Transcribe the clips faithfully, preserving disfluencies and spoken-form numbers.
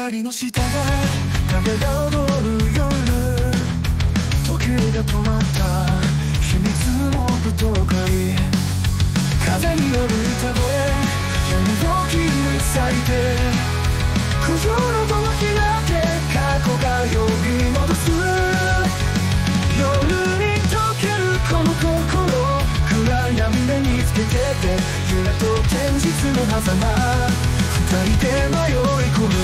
りの下で影が踊る夜、時計が止まった秘密の舞踏会、風による歌声、闇を切り裂いて苦情のドア開け、過去が呼び戻す。夜に溶けるこの心、暗闇で見つけてて、夢と現実の狭間、二人で迷い込む。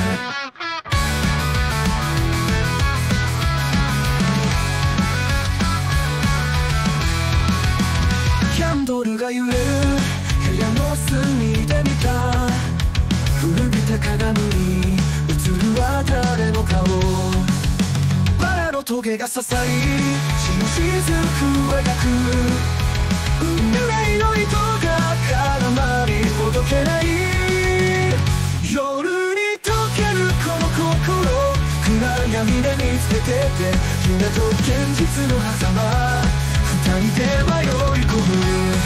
キャンドルが揺れる部屋の隅で見た、古びた鏡に映るは誰の顔、バラのトゲが刺さり血の雫を描く、運命の糸が絡まりほどけない。夜に溶けるこの心、暗闇で見つけてて、夢と現実の狭間、二人で迷い込む。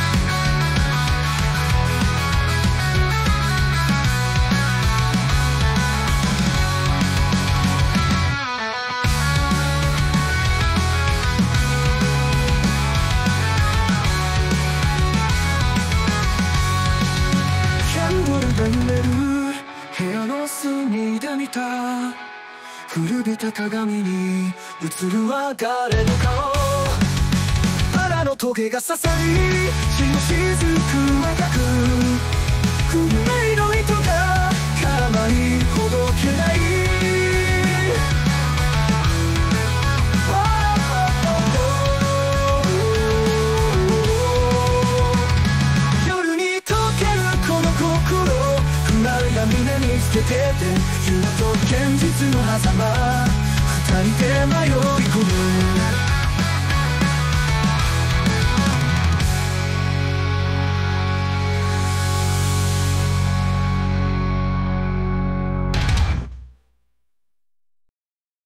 眠れる部屋の隅で見た、古びた鏡に映るは誰の顔、バラのトゲが刺さり血の雫を描く、運命の糸が絡まりほどけない。闇で見つけてて、夢と現実の狭間、二人で迷